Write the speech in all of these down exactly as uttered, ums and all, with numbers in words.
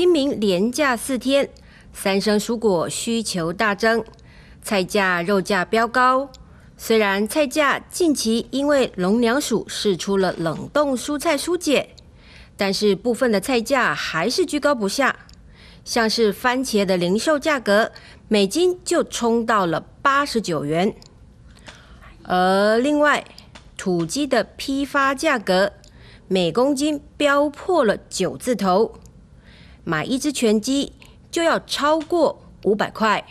清明连假四天，三生蔬果需求大增，菜价、肉价飙高。虽然菜价近期因为农粮署释出了冷冻蔬菜疏解，但是部分的菜价还是居高不下。像是番茄的零售价格，每斤就冲到了八十九元。而另外，土鸡的批发价格每公斤飙破了九字头，买一只全鸡就要超过五百块。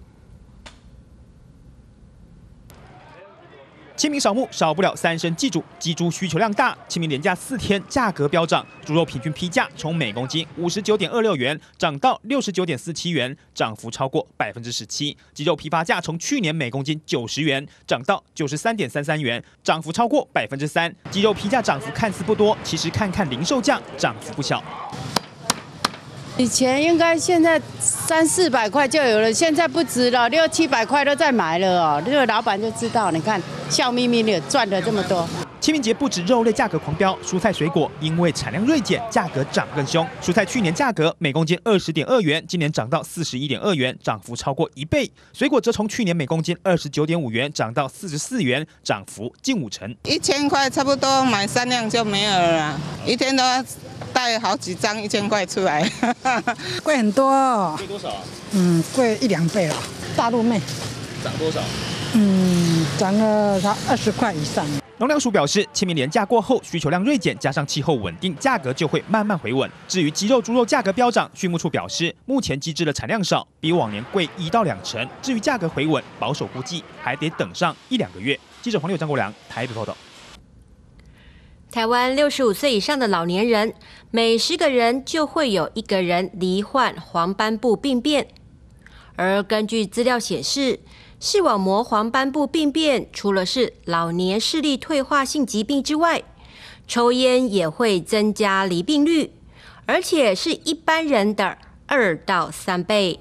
清明扫墓少不了三牲祭祖，鸡猪需求量大，清明连假四天价格飙涨，猪肉平均批价从每公斤五十九点二六元涨到六十九点四七元，涨幅超过百分之十七。鸡肉批发价从去年每公斤九十元涨到九十三点三三元，涨幅超过百分之三。鸡肉批价涨幅看似不多，其实看看零售价涨幅不小。 以前应该现在三四百块就有了，现在不值了，六七百块都在买了哦。这个老板就知道，你看笑眯眯的赚了这么多。 清明节不止肉类价格狂飙，蔬菜水果因为产量锐减，价格涨更凶。蔬菜去年价格每公斤二十点二元，今年涨到四十一点二元，涨幅超过一倍。水果则从去年每公斤二十九点五元涨到四十四元，涨幅近五成。 一千块差不多买三辆就没有了啦，一天都要带好几张一千块出来， 贵很多、哦。 贵多少啊？ 嗯，贵一两倍了。大陆妹涨多少？ 嗯，涨了它二十块以上。 农粮署表示，清明连假过后，需求量锐减，加上气候稳定，价格就会慢慢回稳。至于鸡肉、猪肉价格飙涨，畜牧处表示，目前鸡只的产量少，比往年贵一到两成。至于价格回稳，保守估计还得等上一两个月。记者黄六、张国良台北报道。 台湾六十五岁以上的老年人，每十个人就会有一个人罹患黄斑部病变。而根据资料显示，视网膜黄斑部病变除了是老年视力退化性疾病之外，抽烟也会增加罹病率，而且是一般人的二到三倍。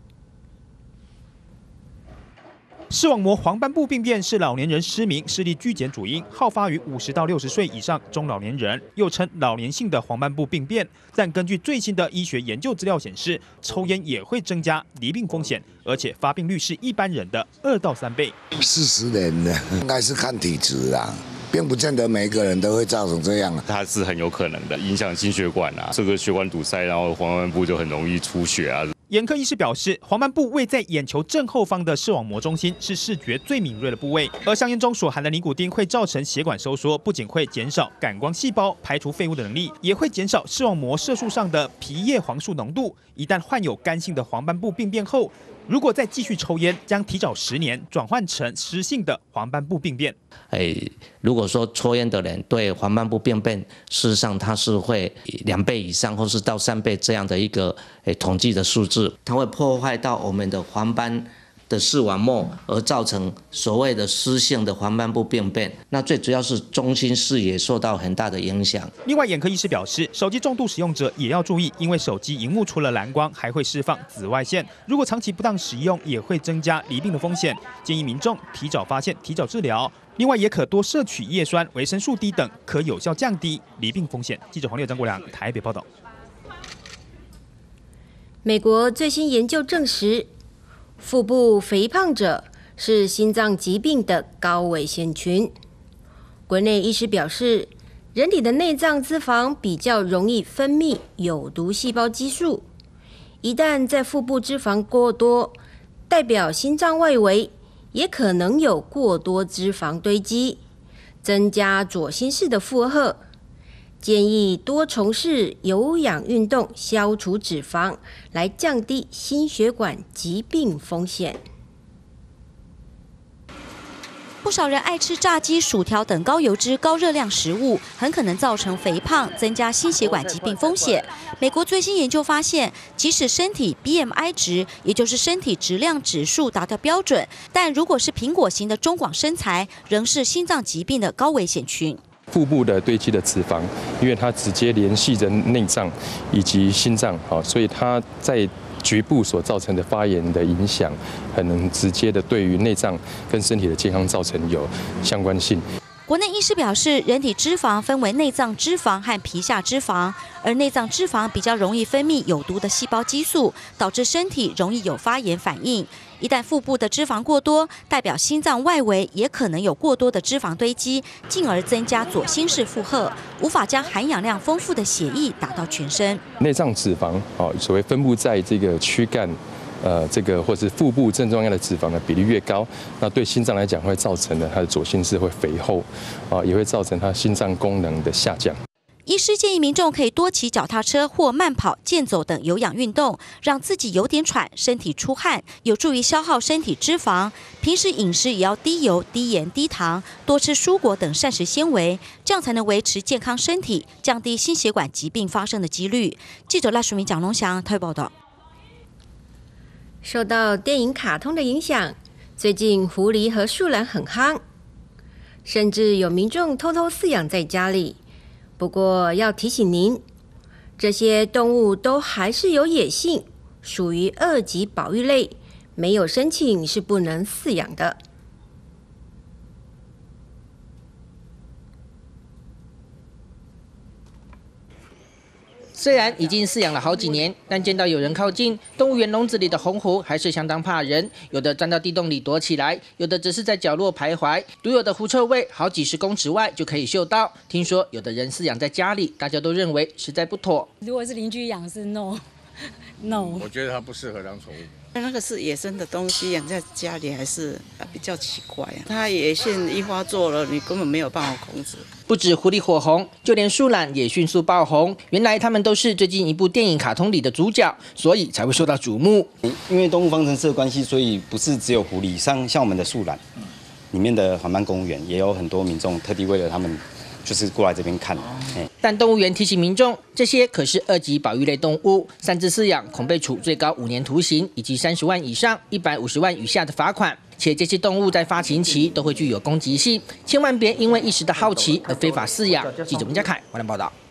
视网膜黄斑部病变是老年人失明、视力巨减主因，好发于五十到六十岁以上中老年人，又称老年性的黄斑部病变。但根据最新的医学研究资料显示，抽烟也会增加罹病风险，而且发病率是一般人的二到三倍。 四十年的应该是看体质啦。并不见得每一个人都会造成这样， 它是很有可能的，影响心血管啊，这个血管堵塞，然后黄斑部就很容易出血啊。 眼科医师表示，黄斑部位在眼球正后方的视网膜中心，是视觉最敏锐的部位。而香烟中所含的尼古丁会造成血管收缩，不仅会减少感光细胞排除废物的能力，也会减少视网膜色素上的皮叶黄素浓度。一旦患有干性的黄斑部病变后，如果再继续抽烟，将提早十年转换成湿性的黄斑部病变。 哎，如果说抽烟的人对黄斑部病变，事实上它是会两倍以上，或是到三倍这样的一个哎统计的数字，它会破坏到我们的黄斑的视网膜，而造成所谓的湿性的黄斑部病变。那最主要是中心视野受到很大的影响。 另外，眼科医师表示，手机重度使用者也要注意，因为手机荧幕除了蓝光，还会释放紫外线，如果长期不当使用，也会增加罹病的风险。建议民众提早发现，提早治疗。另外，也可多摄取叶酸、维生素 D 等，可有效降低罹病风险。记者黄六、张国良台北报道。 美国最新研究证实，腹部肥胖者是心脏疾病的高危险群。国内医师表示，人体的内脏脂肪比较容易分泌有毒细胞激素，一旦在腹部脂肪过多，代表心脏外围也可能有过多脂肪堆积，增加左心室的负荷。建议多从事有氧运动，消除脂肪，来降低心血管疾病风险。 不少人爱吃炸鸡、薯条等高油脂、高热量食物，很可能造成肥胖，增加心血管疾病风险。美国最新研究发现，即使身体 B M I 值，也就是身体质量指数达到标准，但如果是苹果型的中广身材，仍是心脏疾病的高危险群。 腹部的堆积的脂肪，因为它直接联系着内脏以及心脏，好，所以它在局部所造成的发炎的影响，很能直接的对于内脏跟身体的健康造成有相关性。 国内医师表示，人体脂肪分为内脏脂肪和皮下脂肪，而内脏脂肪比较容易分泌有毒的细胞激素，导致身体容易有发炎反应。一旦腹部的脂肪过多，代表心脏外围也可能有过多的脂肪堆积，进而增加左心室负荷，无法将含氧量丰富的血液打到全身。 内脏脂肪哦，所谓分布在这个躯干。 呃，这个或是腹部正中央的脂肪的比例越高，那对心脏来讲会造成的它的左心室会肥厚，啊，也会造成它心脏功能的下降。 医师建议民众可以多骑脚踏车或慢跑、健走等有氧运动，让自己有点喘，身体出汗，有助于消耗身体脂肪。平时饮食也要低油、低盐、低糖，多吃蔬果等膳食纤维，这样才能维持健康身体，降低心血管疾病发生的几率。记者赖淑明、蒋龙祥台北报道。 受到电影、卡通的影响，最近狐狸和树懒很夯，甚至有民众偷偷饲养在家里。不过要提醒您，这些动物都还是有野性，属于二级保育类，没有申请是不能饲养的。 虽然已经饲养了好几年，但见到有人靠近，动物园笼子里的红狐还是相当怕人，有的钻到地洞里躲起来，有的只是在角落徘徊。独有的狐臭味，好几十公尺外就可以嗅到。听说有的人饲养在家里，大家都认为实在不妥。 如果是邻居养是 no no， 我觉得它不适合当宠物。 那个是野生的东西，养在家里还是比较奇怪啊。它野性一发作了，你根本没有办法控制。 不止狐狸火红，就连树懒也迅速爆红。原来他们都是最近一部电影卡通里的主角，所以才会受到瞩目。 因为动物方程式的关系，所以不是只有狐狸，像像我们的树懒里面的环斑公务员，也有很多民众特地为了他们。 就是过来这边看， 但动物园提醒民众，这些可是二级保育类动物，擅自饲养恐被处最高五年徒刑以及三十万以上一百五十万以下的罚款。且这些动物在发情期都会具有攻击性，千万别因为一时的好奇而非法饲养。记者文家凯，华南报道。